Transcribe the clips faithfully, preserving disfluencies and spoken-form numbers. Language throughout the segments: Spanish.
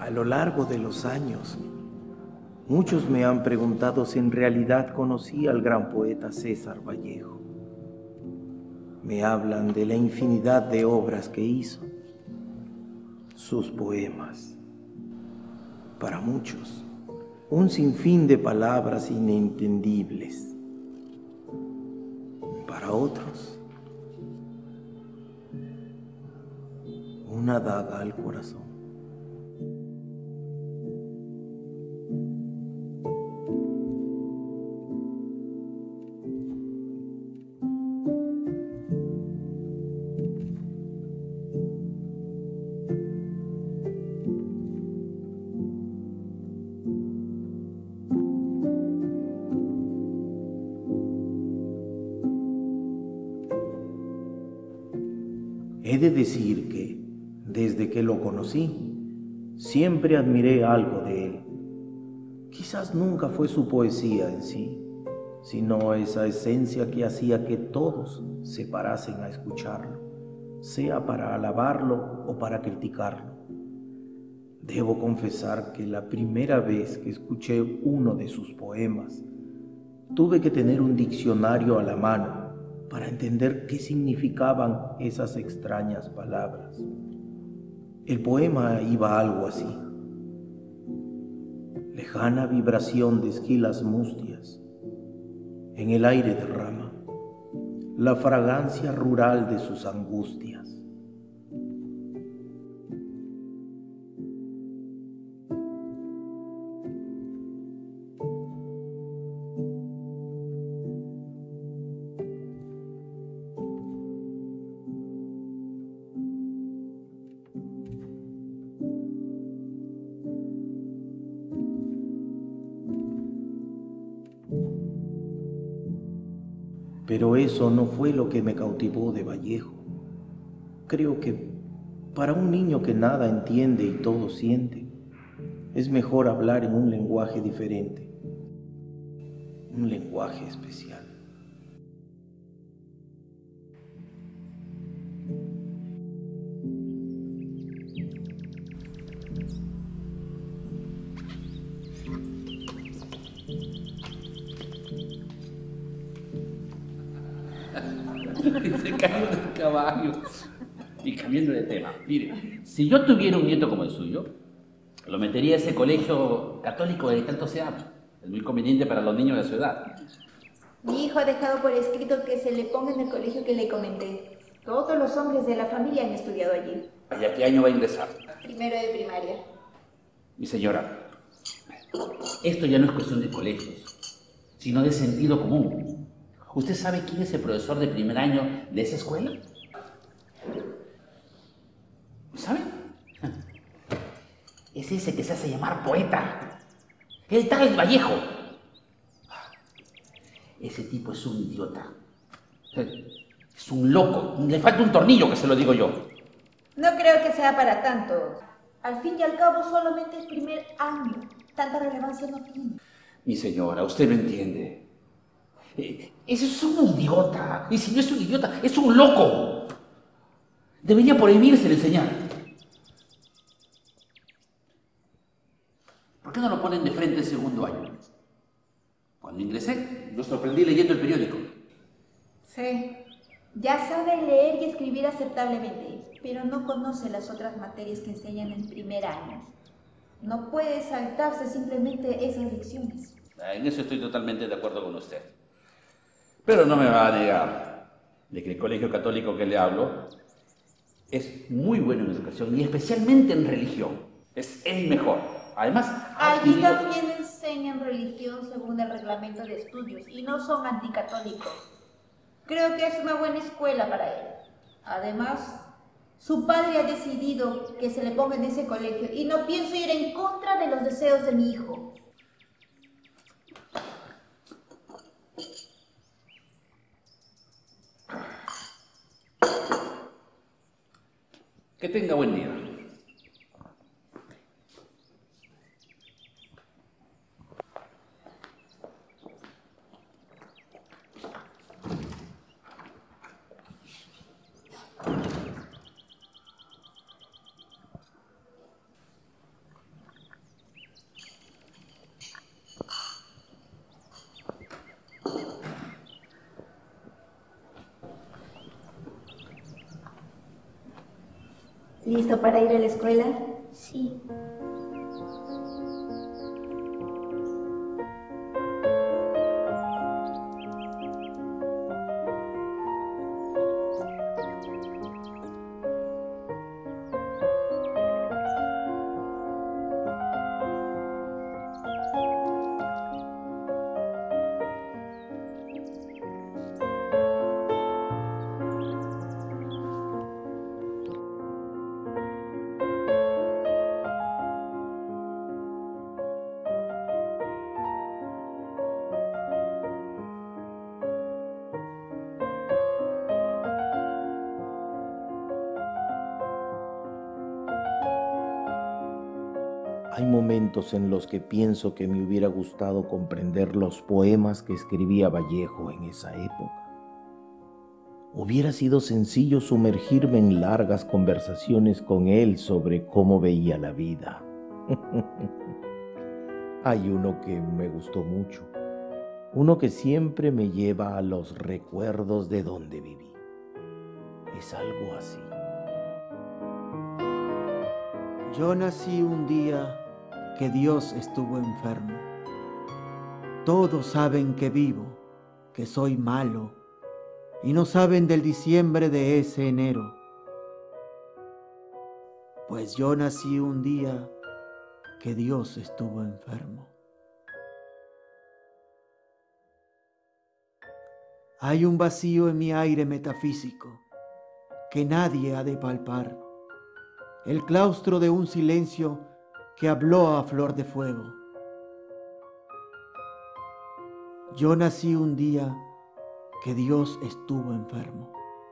A lo largo de los años, muchos me han preguntado si en realidad conocí al gran poeta César Vallejo. Me hablan de la infinidad de obras que hizo, sus poemas. Para muchos, un sinfín de palabras inentendibles. Para otros, una daga al corazón. He de decir que, desde que lo conocí, siempre admiré algo de él. Quizás nunca fue su poesía en sí, sino esa esencia que hacía que todos se parasen a escucharlo, sea para alabarlo o para criticarlo. Debo confesar que la primera vez que escuché uno de sus poemas, tuve que tener un diccionario a la mano para entender qué significaban esas extrañas palabras. El poema iba algo así: lejana vibración de esquilas mustias, en el aire derrama la fragancia rural de sus angustias. Pero eso no fue lo que me cautivó de Vallejo. Creo que para un niño que nada entiende y todo siente, es mejor hablar en un lenguaje diferente, un lenguaje especial. Se cayó del caballo. Y cambiando de tema, mire, si yo tuviera un nieto como el suyo, lo metería a ese colegio católico de tanto se habla. Es muy conveniente para los niños de su edad. Mi hijo ha dejado por escrito que se le ponga en el colegio que le comenté. Todos los hombres de la familia han estudiado allí. ¿Y a qué año va a ingresar? Primero de primaria. Mi señora, esto ya no es cuestión de colegios, sino de sentido común. ¿Usted sabe quién es el profesor de primer año de esa escuela? ¿Sabe? Es ese que se hace llamar poeta. El tal Vallejo. Ese tipo es un idiota. Es un loco. Le falta un tornillo, que se lo digo yo. No creo que sea para tanto. Al fin y al cabo, solamente el primer año. Tanta relevancia no tiene. Mi señora, usted no entiende. Ese es un idiota. Y si no es un idiota, es un loco. Debería prohibirse de enseñar. ¿Por qué no lo ponen de frente el segundo año? Cuando ingresé, lo sorprendí leyendo el periódico. Sí. Ya sabe leer y escribir aceptablemente, pero no conoce las otras materias que enseñan en primer año. No puede saltarse simplemente esas lecciones. En eso estoy totalmente de acuerdo con usted. Pero no me va a negar de que el colegio católico que le hablo es muy bueno en educación y especialmente en religión. Es el mejor. Además, allí adquirido... también enseñan religión según el reglamento de estudios y no son anticatólicos. Creo que es una buena escuela para él. Además, su padre ha decidido que se le ponga en ese colegio y no pienso ir en contra de los deseos de mi hijo. Que tenga buen día. ¿Listo para ir a la escuela? Sí. Hay momentos en los que pienso que me hubiera gustado comprender los poemas que escribía Vallejo en esa época. Hubiera sido sencillo sumergirme en largas conversaciones con él sobre cómo veía la vida. Hay uno que me gustó mucho, uno que siempre me lleva a los recuerdos de donde viví. Es algo así. Yo nací un día que Dios estuvo enfermo. Todos saben que vivo, que soy malo, y no saben del diciembre de ese enero. Pues yo nací un día que Dios estuvo enfermo. Hay un vacío en mi aire metafísico que nadie ha de palpar. El claustro de un silencio que habló a flor de fuego. Yo nací un día que Dios estuvo enfermo.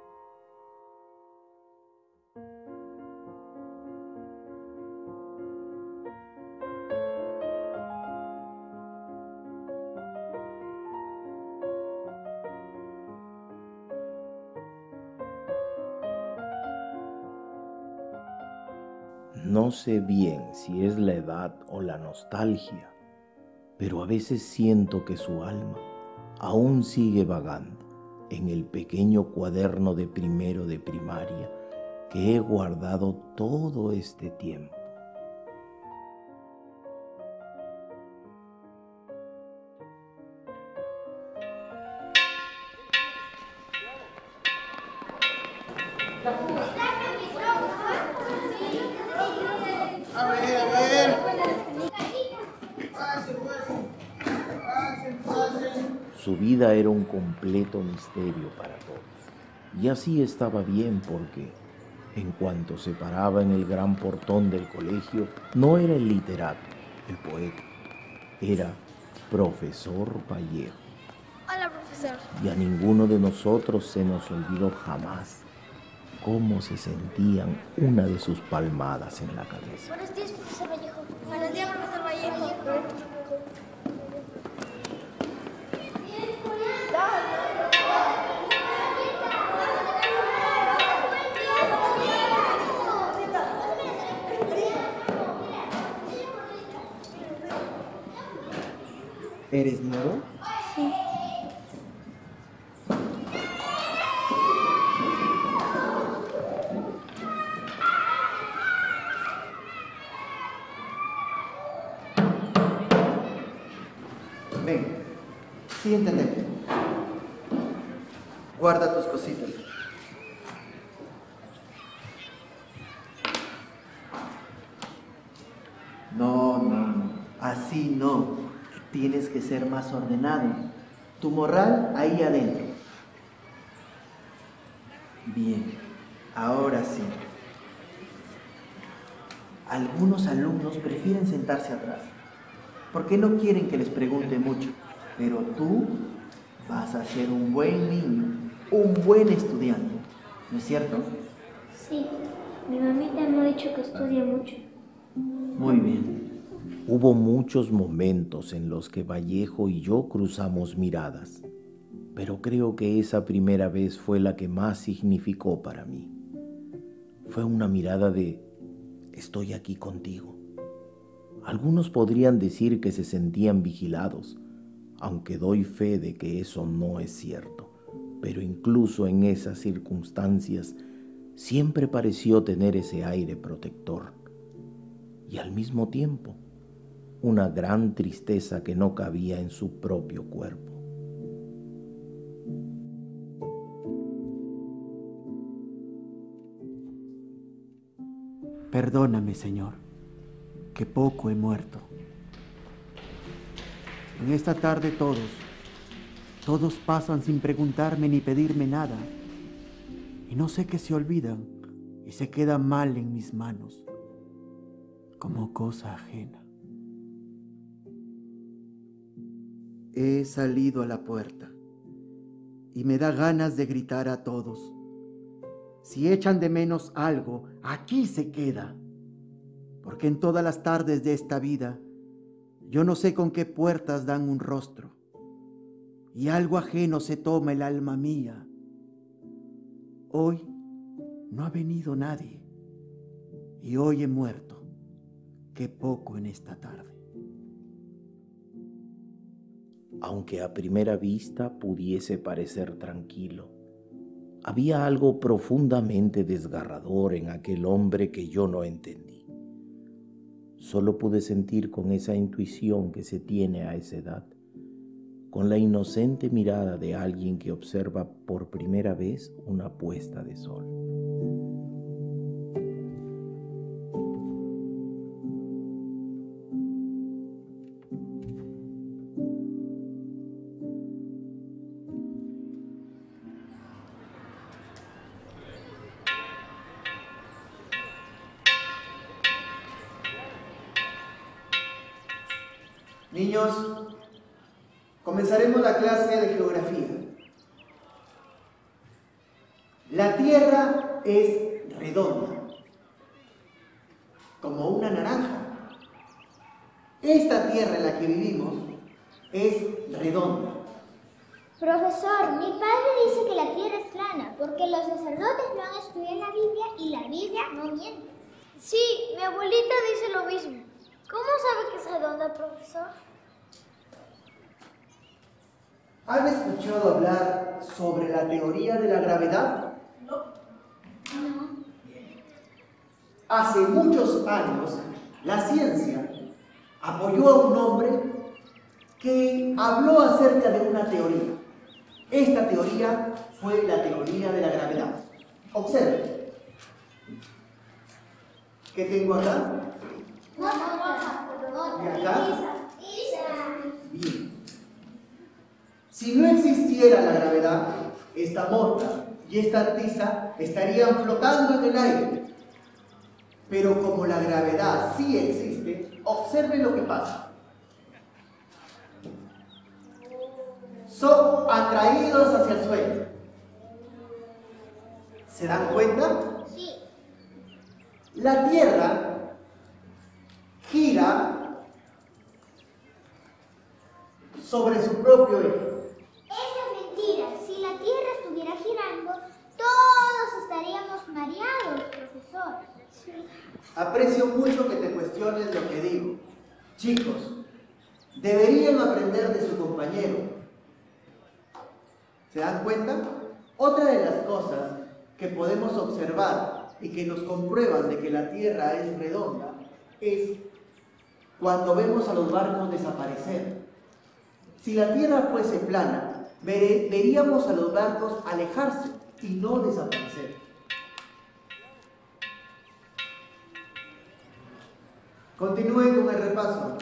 No sé bien si es la edad o la nostalgia, pero a veces siento que su alma aún sigue vagando en el pequeño cuaderno de primero de primaria que he guardado todo este tiempo. A ver, a ver. Su vida era un completo misterio para todos. Y así estaba bien porque, en cuanto se paraba en el gran portón del colegio, no era el literato, el poeta, era profesor Vallejo. Hola, profesor. Y a ninguno de nosotros se nos olvidó jamás cómo se sentían una de sus palmadas en la cabeza. Buenos días, profesor Vallejo. Buenos días, profesor Vallejo. ¿Eres nuevo? Sí. Ven, siéntate. Guarda tus cositas. No, no, no. Así no. Tienes que ser más ordenado. Tu morral ahí adentro. Bien, ahora sí. Algunos alumnos prefieren sentarse atrás porque no quieren que les pregunte mucho. Pero tú vas a ser un buen niño, un buen estudiante. ¿No es cierto? Sí. Mi mamita me ha dicho que estudia mucho. Muy bien. Hubo muchos momentos en los que Vallejo y yo cruzamos miradas, pero creo que esa primera vez fue la que más significó para mí. Fue una mirada de estoy aquí contigo. Algunos podrían decir que se sentían vigilados, aunque doy fe de que eso no es cierto, pero incluso en esas circunstancias siempre pareció tener ese aire protector y al mismo tiempo una gran tristeza que no cabía en su propio cuerpo. Perdóname, Señor, que poco he muerto. En esta tarde todos, todos pasan sin preguntarme ni pedirme nada, y no sé qué se olvidan y se quedan mal en mis manos, como cosa ajena. He salido a la puerta y me da ganas de gritar a todos: si echan de menos algo, aquí se queda, porque en todas las tardes de esta vida yo no sé con qué puertas dan un rostro, y algo ajeno se toma el alma mía. Hoy no ha venido nadie, y hoy he muerto, qué poco en esta tarde. Aunque a primera vista pudiese parecer tranquilo, había algo profundamente desgarrador en aquel hombre que yo no entendí. Solo pude sentir con esa intuición que se tiene a esa edad, con la inocente mirada de alguien que observa por primera vez una puesta de sol. Niños, comenzaremos la clase de geografía. La Tierra es redonda, como una naranja. Esta Tierra en la que vivimos es redonda. Profesor, mi padre dice que la tierra es plana porque los sacerdotes no han estudiado la Biblia y la Biblia no miente. Sí, mi abuelita dice lo mismo. ¿Cómo sabe que es redonda, profesor? ¿Han escuchado hablar sobre la teoría de la gravedad? No. No. Hace muchos años, la ciencia apoyó a un hombre que habló acerca de una teoría. Esta teoría fue la teoría de la gravedad. Observen. ¿Qué tengo acá? ¿Y acá? Bien. Si no existiera la gravedad, esta mota y esta tiza estarían flotando en el aire. Pero como la gravedad sí existe, observen lo que pasa. Son atraídos hacia el suelo. ¿Se dan cuenta? Sí. La Tierra gira sobre su propio eje. Esa es mentira. Si la tierra estuviera girando, todos estaríamos mareados, profesor. Sí. Aprecio mucho que te cuestiones lo que digo. Chicos, deberían aprender de su compañero. ¿Se dan cuenta? Otra de las cosas que podemos observar y que nos comprueban de que la Tierra es redonda es cuando vemos a los barcos desaparecer. Si la Tierra fuese plana, ver- veríamos a los barcos alejarse y no desaparecer. Continúen con el repaso.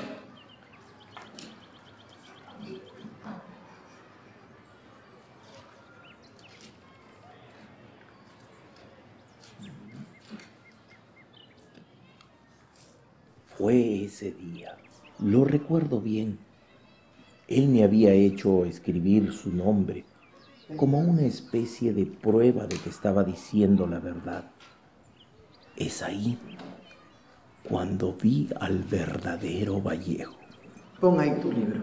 Fue ese día, lo recuerdo bien. Él me había hecho escribir su nombre como una especie de prueba de que estaba diciendo la verdad. Es ahí cuando vi al verdadero Vallejo. Pon ahí tu libro.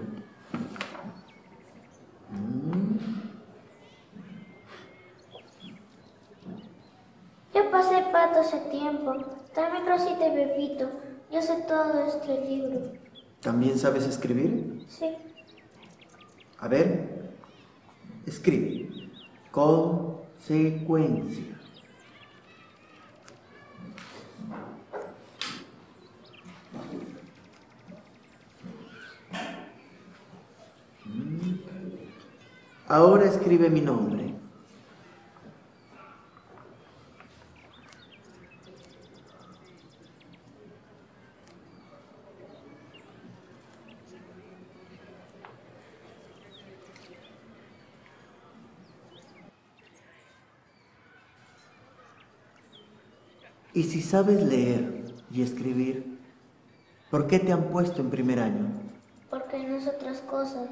Yo pasé pato hace tiempo. También Rosita y Pepito. Yo sé todo de este libro. ¿También sabes escribir? Sí. A ver, escribe. Consecuencia. Ahora escribe mi nombre. Y si sabes leer y escribir, ¿por qué te han puesto en primer año? Porque no es otras cosas.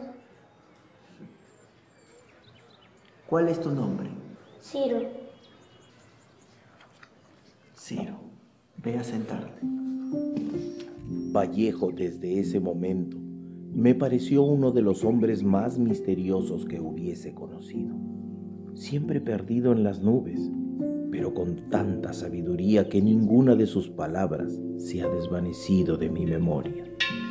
¿Cuál es tu nombre? Ciro. Ciro, ve a sentarte. Vallejo desde ese momento me pareció uno de los hombres más misteriosos que hubiese conocido. Siempre perdido en las nubes, pero con tanta sabiduría que ninguna de sus palabras se ha desvanecido de mi memoria.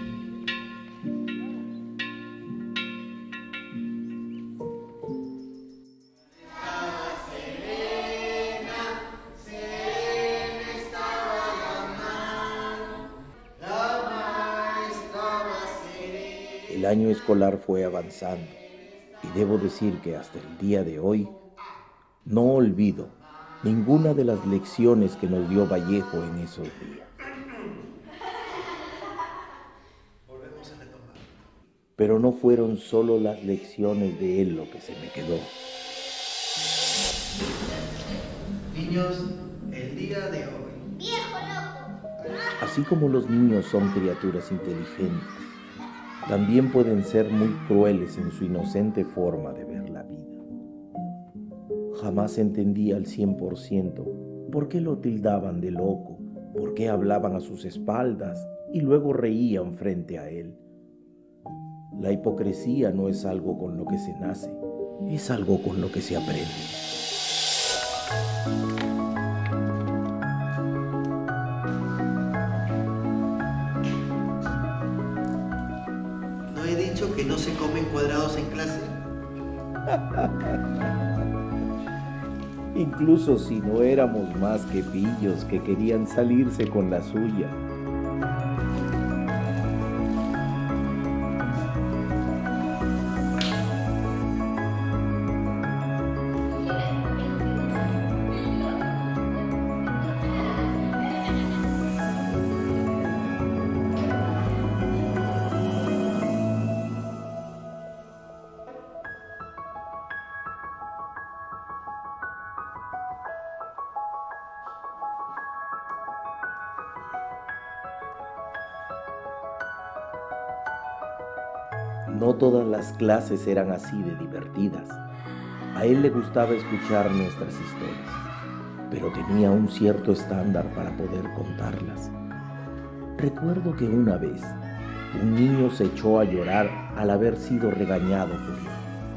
El año escolar fue avanzando y debo decir que hasta el día de hoy no olvido ninguna de las lecciones que nos dio Vallejo en esos días. Pero no fueron solo las lecciones de él lo que se me quedó. Niños, el día de hoy. ¡Viejo loco! Así como los niños son criaturas inteligentes, también pueden ser muy crueles en su inocente forma de ver la vida. Jamás entendí al cien por ciento por qué lo tildaban de loco, por qué hablaban a sus espaldas y luego reían frente a él. La hipocresía no es algo con lo que se nace, es algo con lo que se aprende. ¿No he dicho que no se comen cuadrados en clase? Incluso si no éramos más que pillos que querían salirse con la suya. No todas las clases eran así de divertidas. A él le gustaba escuchar nuestras historias, pero tenía un cierto estándar para poder contarlas. Recuerdo que una vez un niño se echó a llorar al haber sido regañado por él.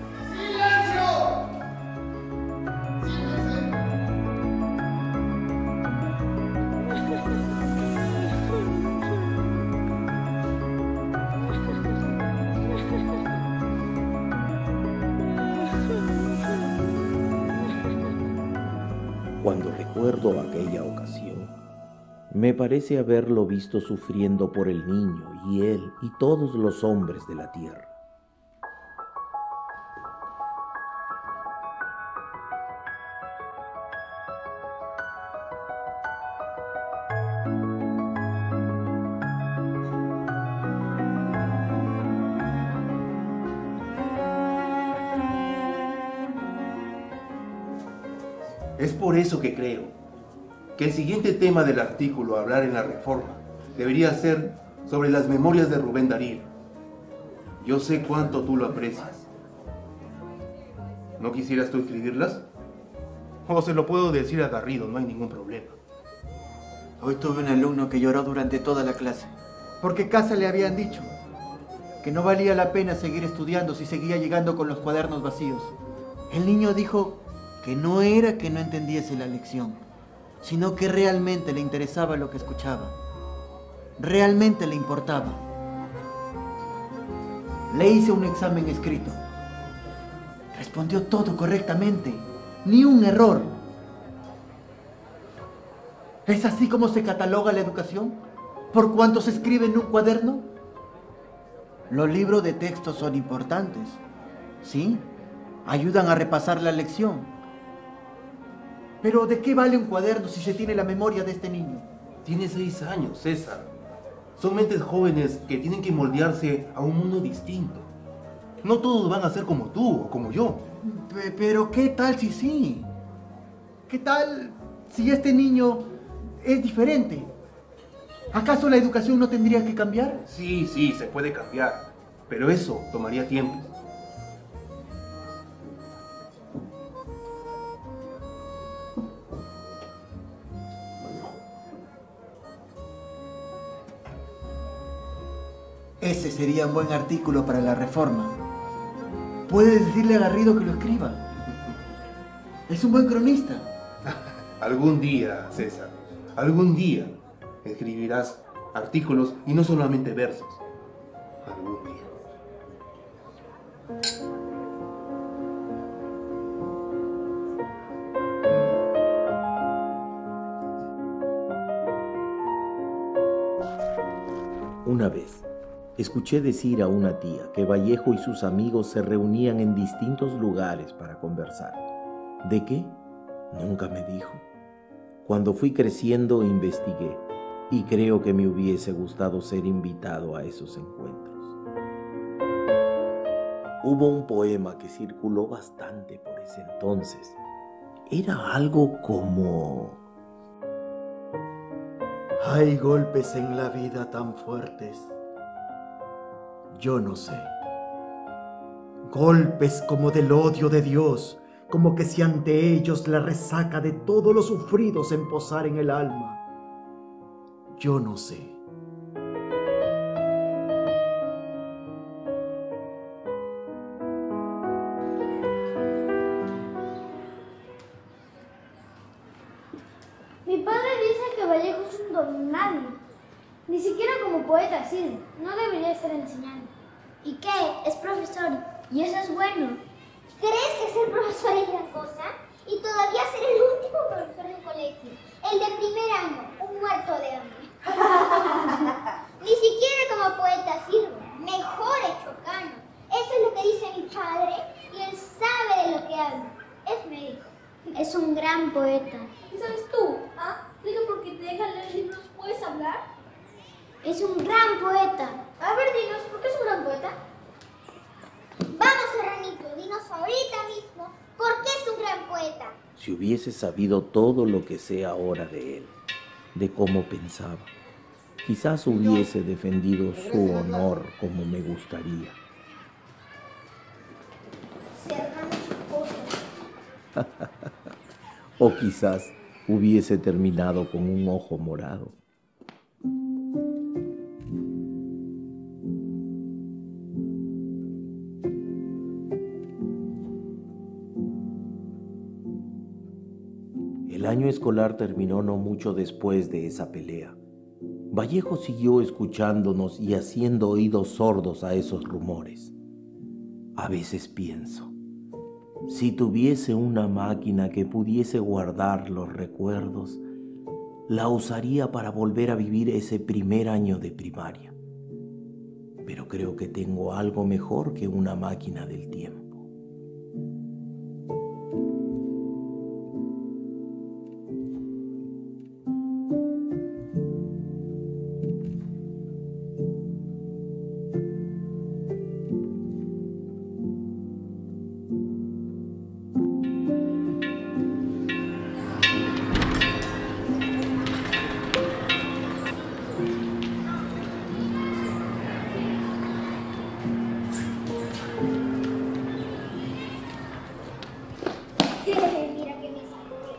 Cuando recuerdo aquella ocasión, me parece haberlo visto sufriendo por el niño y él y todos los hombres de la tierra. Es por eso que creo que el siguiente tema del artículo a hablar en la Reforma debería ser sobre las memorias de Rubén Darío. Yo sé cuánto tú lo aprecias. ¿No quisieras tú escribirlas? O se lo puedo decir a Garrido, no hay ningún problema. Hoy tuve un alumno que lloró durante toda la clase, porque casa le habían dicho que no valía la pena seguir estudiando si seguía llegando con los cuadernos vacíos. El niño dijo que no era que no entendiese la lección, sino que realmente le interesaba lo que escuchaba. Realmente le importaba. Le hice un examen escrito. Respondió todo correctamente, ni un error. ¿Es así como se cataloga la educación? ¿Por cuánto se escribe en un cuaderno? Los libros de texto son importantes, sí, ayudan a repasar la lección. Pero ¿de qué vale un cuaderno si se tiene la memoria de este niño? Tiene seis años, César. Son mentes jóvenes que tienen que moldearse a un mundo distinto. No todos van a ser como tú o como yo. Pe- Pero ¿qué tal si sí? ¿Qué tal si este niño es diferente? ¿Acaso la educación no tendría que cambiar? Sí, sí, se puede cambiar. Pero eso tomaría tiempo. Ese sería un buen artículo para la Reforma. Puedes decirle a Garrido que lo escriba. Es un buen cronista. Algún día, César, algún día escribirás artículos y no solamente versos. Algún día. Una vez, escuché decir a una tía que Vallejo y sus amigos se reunían en distintos lugares para conversar. ¿De qué? Nunca me dijo. Cuando fui creciendo, investigué y creo que me hubiese gustado ser invitado a esos encuentros. Hubo un poema que circuló bastante por ese entonces. Era algo como... Hay golpes en la vida tan fuertes. Yo no sé. Golpes como del odio de Dios, como que si ante ellos la resaca de todos los sufridos en posar en el alma. Yo no sé. Mi padre dice que Vallejo es un don nadie. Ni siquiera como poeta sirve. No debería estar enseñando. ¿Y qué? Es profesor. Y eso es bueno. ¿Crees que ser profesor es gran cosa? Y todavía ser el último profesor del colegio. El de primer año, un muerto de hambre. Ni siquiera como poeta sirve. Mejor hecho cano. Eso es lo que dice mi padre y él sabe de lo que habla. Es médico. Es un gran poeta. ¿Qué sabes tú? ¿Ah? ¿Digo porque te dejan leer libros puedes hablar? Es un gran poeta. A ver, dinos, ¿por qué es un gran poeta? Vamos, Serranito, dinos ahorita mismo por qué es un gran poeta. Si hubiese sabido todo lo que sé ahora de él, de cómo pensaba, quizás hubiese defendido su honor como me gustaría. O quizás hubiese terminado con un ojo morado. El año escolar terminó no mucho después de esa pelea. Vallejo siguió escuchándonos y haciendo oídos sordos a esos rumores. A veces pienso, si tuviese una máquina que pudiese guardar los recuerdos, la usaría para volver a vivir ese primer año de primaria. Pero creo que tengo algo mejor que una máquina del tiempo. Mira que me salió.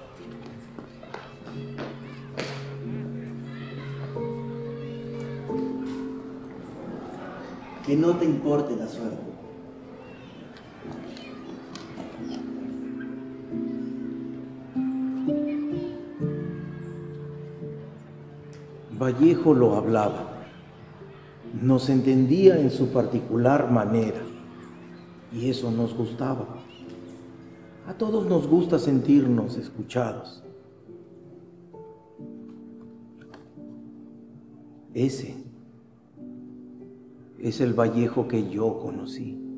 Que no te importe la suerte. Vallejo lo hablaba. Nos entendía en su particular manera y eso nos gustaba. A todos nos gusta sentirnos escuchados. Ese es el Vallejo que yo conocí.